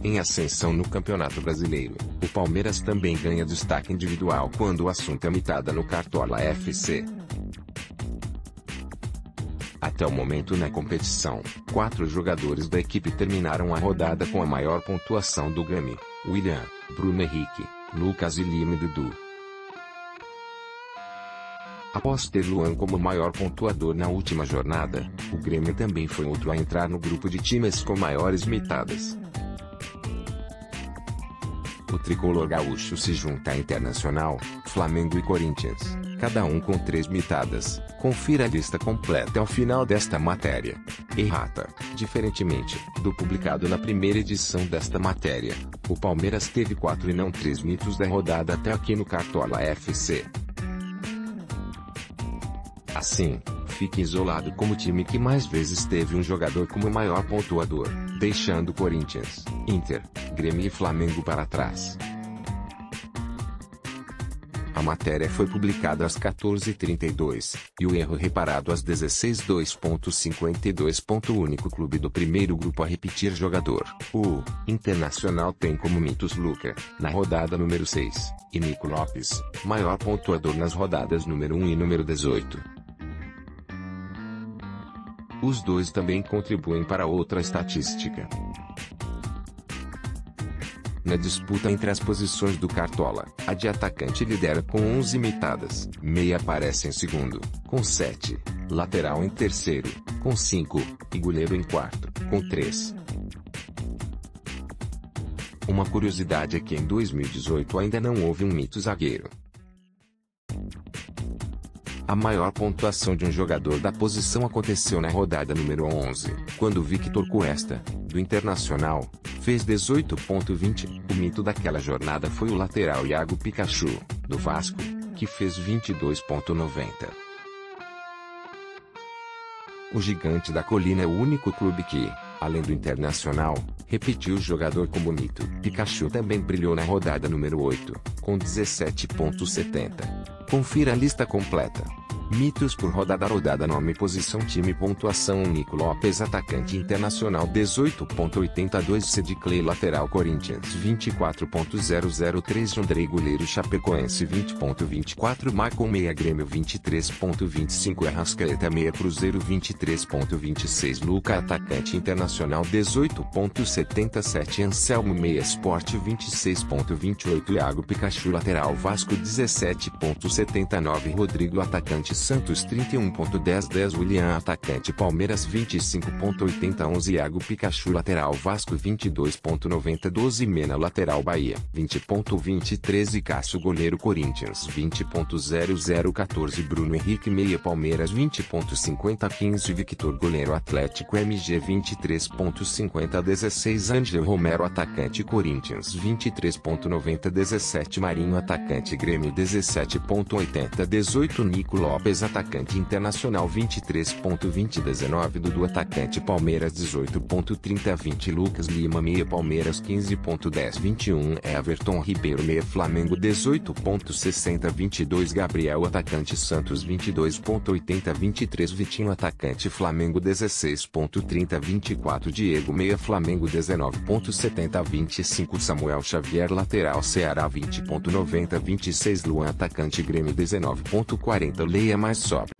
Em ascensão no Campeonato Brasileiro, o Palmeiras também ganha destaque individual quando o assunto é mitada no Cartola FC. Até o momento na competição, 4 jogadores da equipe terminaram a rodada com a maior pontuação do Grêmio: William, Bruno Henrique, Lucas Lima e Dudu. Após ter Luan como maior pontuador na última jornada, o Grêmio também foi outro a entrar no grupo de times com maiores mitadas. O tricolor gaúcho se junta a Internacional, Flamengo e Corinthians, cada um com 3 mitadas. Confira a lista completa ao final desta matéria. Errata. Diferentemente do publicado na primeira edição desta matéria, o Palmeiras teve 4 e não 3 mitos da rodada até aqui no Cartola FC. Assim, fica isolado como o time que mais vezes teve um jogador como maior pontuador, deixando Corinthians, Inter, Grêmio e Flamengo para trás. A matéria foi publicada às 14h32, e o erro reparado às 16:02:52. O único clube do primeiro grupo a repetir jogador, o Internacional, tem como mitos Luca, na rodada número 6, e Nico Lopes, maior pontuador nas rodadas número 1 e número 18. Os dois também contribuem para outra estatística. Na disputa entre as posições do Cartola, a de atacante lidera com 11 mitadas, meia aparece em segundo, com 7, lateral em terceiro, com 5, e goleiro em quarto, com 3. Uma curiosidade é que em 2018 ainda não houve um mito zagueiro. A maior pontuação de um jogador da posição aconteceu na rodada número 11, quando Victor Cuesta, do Internacional, fez 18,20. O mito daquela jornada foi o lateral Iago Pikachu, do Vasco, que fez 22,90. O Gigante da Colina é o único clube que, além do Internacional, repetiu o jogador como mito. Pikachu também brilhou na rodada número 8, com 17,70. Confira a lista completa. Mitos por rodada: nome, posição, time, pontuação. Nico Lopes, atacante, Internacional, 18,82. Cedi Clay, lateral, Corinthians, 24,003. Andrei, goleiro, Chapecoense, 20,24. Maicon, meia, Grêmio, 23,25. Arrascaeta, meia, Cruzeiro, 23,26. Luca, atacante, Internacional, 18,77. Anselmo, meia, Sport, 26,28. Iago Pikachu, lateral, Vasco, 17,79. Rodrigo, atacante, Santos, 31,10. William, atacante, Palmeiras, 25,80. 11. Iago Pikachu, lateral, Vasco, 22,90. 12. Mena, lateral, Bahia, 20,23. Cássio, goleiro, Corinthians, 20,00. 14. Bruno Henrique, meia, Palmeiras, 20,50. 15. Victor, goleiro, Atlético, MG, 23,50. 16. Ângelo Romero, atacante, Corinthians, 23,90. 17. Marinho, atacante, Grêmio, 17,80. 18. Nico Lopes, atacante, Internacional, 23,20. 19. Dudu, atacante, Palmeiras, 18,30. 20. Lucas Lima, meia, Palmeiras, 15,10. 21. Everton Ribeiro, meia, Flamengo, 18,60. 22. Gabriel, atacante, Santos, 22,80. 23. Vitinho, atacante, Flamengo, 16,30. 24. Diego, meia, Flamengo, 19,70. 25. Samuel Xavier, lateral, Ceará, 20,90. 26. Luan, atacante, Grêmio, 19,40. Leia mais sobre.